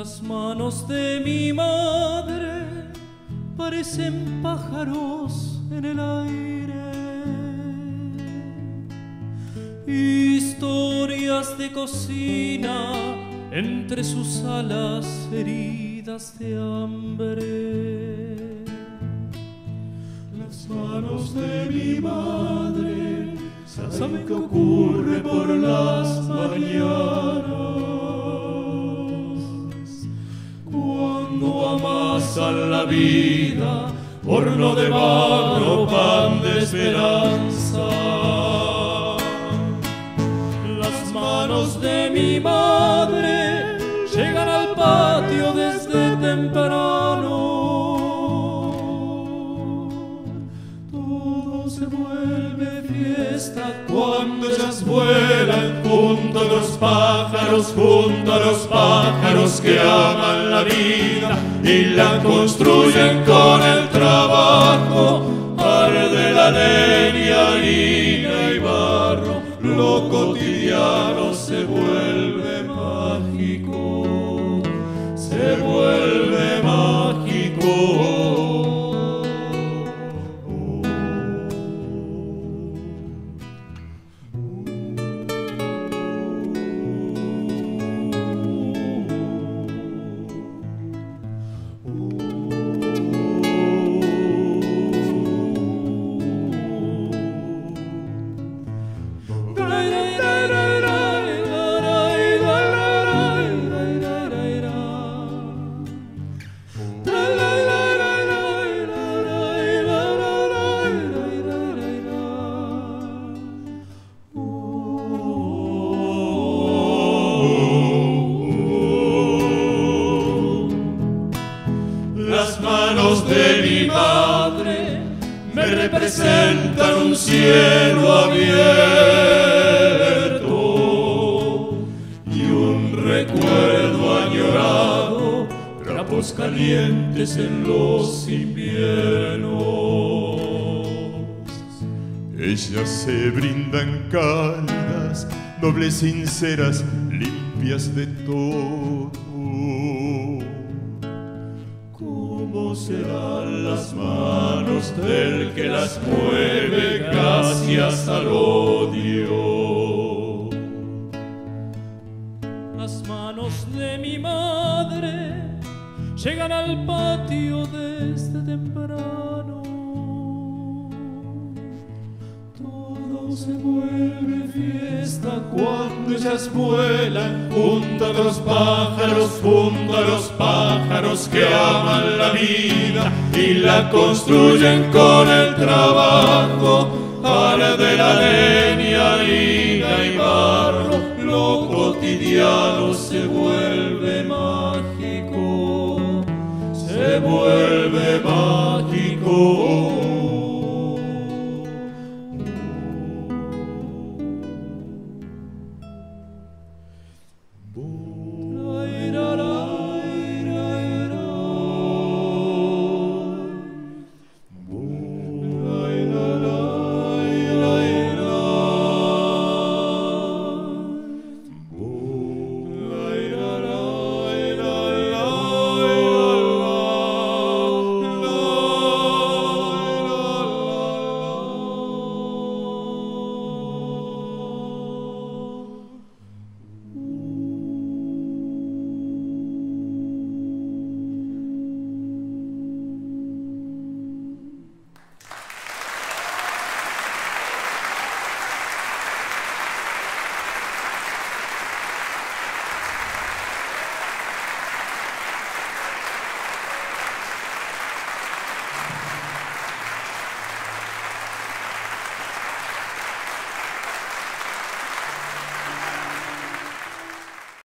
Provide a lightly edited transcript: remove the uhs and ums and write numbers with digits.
Las manos de mi madre parecen pájaros en el aire, historias de cocina entre sus alas heridas de hambre. Las manos de mi madre saben que ocurre por las mañanas, cuando amasan la vida, horno de barro, pan de esperanza. Las manos de mi madre llegan al patio desde temprano. Todo se vuelve fiesta cuando ellas vuelan junto a los pájaros que aman la vida y la construyen con el trabajo. Arde la leña, harina y barro, lo cotidiano se vuelve mágico, se vuelve mágico. Las manos de mi madre me representan un cielo abierto y un recuerdo añorado, trapos calientes en los inviernos. Ellas se brindan cálidas, nobles, sinceras, limpias de todo. ¿Cómo serán las manos del que las mueve casi hasta el odio? Las manos de mi madre llegan al patio desde temprano. Todo se vuelve fiesta cuando ellas vuelan junto a los pájaros que aman la vida y la construyen con el trabajo. Arde la leña, harina y barro, lo cotidiano se